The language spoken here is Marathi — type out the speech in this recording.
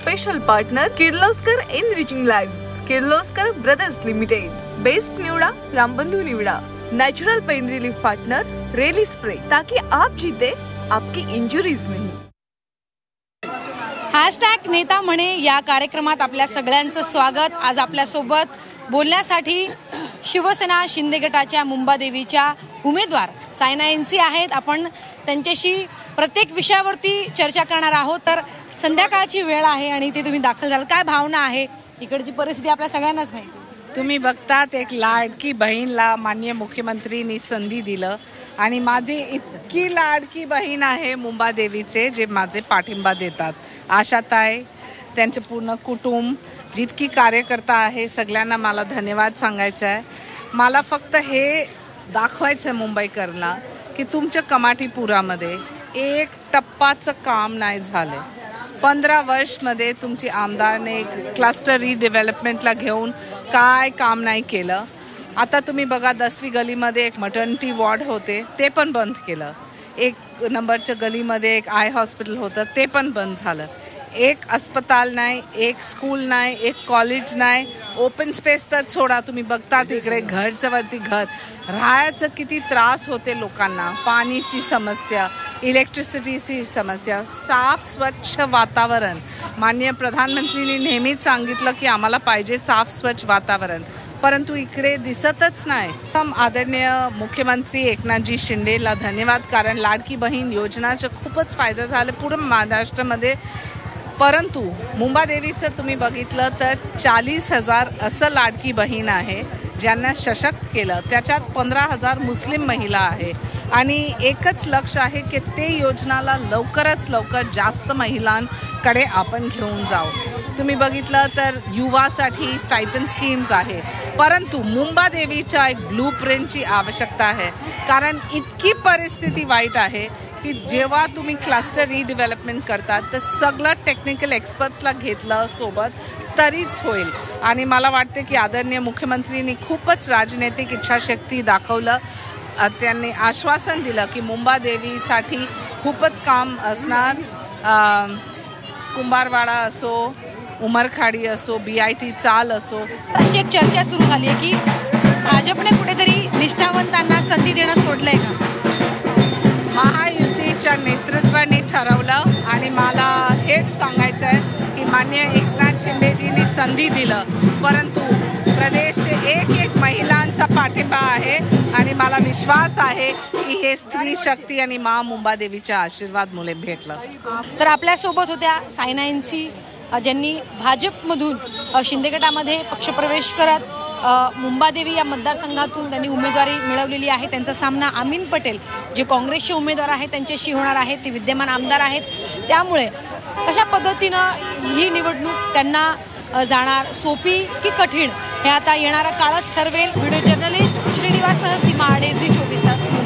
Special partner Kirloskar enriching lives, Kirloskar brothers limited. Best निवडा, रामबंधू निवडा। Natural pain relief partner Reli spray, ताकि आप जीते, आपकी इंजुरीज नहीं। #नेता म्हणे या कार्यक्रमात आपल्या सगळ्यांचं स्वागत। आज आपल्या सोबत बोलण्यासाठी शिवसेना शिंदे गटाच्या मुंबादेवीच्या उमेदवार सायना एनसी आहेत। आपण त्यांच्याशी प्रत्येक विषयावरती चर्चा करणार आहोत। तर संध्याकाळची वेळ आहे आणि ते तुम्ही दाखल झालात, काय भावना आहे? इकडची परिस्थिती आपल्या सगळ्यांनाच माहिती। तुम्ही बघतात, एक लाडकी बहीणला माननीय मुख्यमंत्रींनी संधी दिलं आणि माझी इतकी लाडकी बहीण आहे मुंबादेवीचे, जे माझे पाठिंबा देतात। आशाताई, त्यांचे पूर्ण कुटुंब, जितकी कार्यकर्ता आहे, सगळ्यांना मला धन्यवाद सांगायचा आहे। मला फक्त हे दाखवायचं आहे मुंबईकरांना की तुमच्या कमाटीपुरामध्ये एक टप्पाचं काम नाही झालं। 15 वर्षमध्ये तुमची आमदारने क्लस्टर रिडेव्हलपमेंटला घेऊन काय काम नाही केलं। आता तुम्ही बघा, 10वी गलीमध्ये एक मटर्निटी वॉर्ड होते, ते पण बंद केलं। 1 नंबरच्या गलीमध्ये एक आय हॉस्पिटल होतं, ते पण बंद झालं। एक अस्पताल नाही, एक स्कूल नाही, एक कॉलेज नाही। ओपन स्पेस तर सोडा, तुम्ही बघतात इकडे घरच्या वरती घर, राहायचं किती त्रास होते लोकांना। पाणीची समस्या, इलेक्ट्रिसिटीची समस्या, साफ स्वच्छ वातावरण। माननीय प्रधानमंत्रींनी नेहमीच सांगितलं की आम्हाला पाहिजे साफ स्वच्छ वातावरण, परंतु इकडे दिसतच नाही। आदरणीय मुख्यमंत्री एकनाथजी शिंदेला धन्यवाद, कारण लाडकी बहीण योजनाचा खूपच फायदा झाला पूर्ण महाराष्ट्रामध्ये। परंतु मुंबादेवीचं तुम्ही बघितलं तर 40,000 असं लाडकी बहीण आहे ज्यांना सशक्त केलं। त्याच्यात 15,000 मुस्लिम महिला आहे आणि एकच लक्ष आहे की ते योजनाला लवकरच लवकर जास्त महिलांकडे आपण घेऊन जाऊ। तुम्ही बघितलं तर युवासाठी स्टायपेंड स्कीम्स आहे, परंतु मुंबादेवीच्या एक ब्लूप्रिंटची आवश्यकता आहे, कारण इतकी परिस्थिती वाईट आहे की जेव्हा तुम्ही क्लस्टर रिडेव्हलपमेंट करतात तर सगळं टेक्निकल एक्सपर्ट्सला घेतलं सोबत तरीच होईल। आणि मला वाटते की आदरणीय मुख्यमंत्रींनी खूपच राजनैतिक इच्छाशक्ती दाखवलं। त्यांनी आश्वासन दिलं की मुंबादेवीसाठी खूपच काम असणार। कुंभारवाडा असो, उमरखाडी असो, BIT चाल असो, अशी एक चर्चा सुरू झाली आहे की भाजपने कुठेतरी निष्ठावंतांना संधी देणं सोडलंय का? महायुतीच्या नेतृत्वाने ठरवलं आणि मला हेच सांगायचं आहे की माननीय एकनाथ शिंदेजींनी संधी दिलं, परंतु प्रदेशचे एक महिलांचा पाठिंबा आहे आणि मला विश्वास आहे की हे स्त्री शक्ती आणि मा मुंबादेवीच्या आशीर्वाद मुळे भेटलं। तर आपल्यासोबत होत्या सायना एनसी, ज्यांनी भाजपमधून शिंदे गटामध्ये पक्षप्रवेश करत मुंबादेवी या मतदारसंघातून त्यांनी उमेदवारी मिळवलेली आहे। त्यांचा सामना अमीन पटेल, जे काँग्रेसचे उमेदवार आहेत, त्यांच्याशी होणार आहे। ते विद्यमान आमदार आहेत, त्यामुळे कशा पद्धतीनं ही निवडणूक त्यांना जाणार, सोपी की कठीण, हे आता येणारा काळच ठरवेल। व्हिडिओ जर्नलिस्ट श्रीनिवास सीमा, झी 24 तास।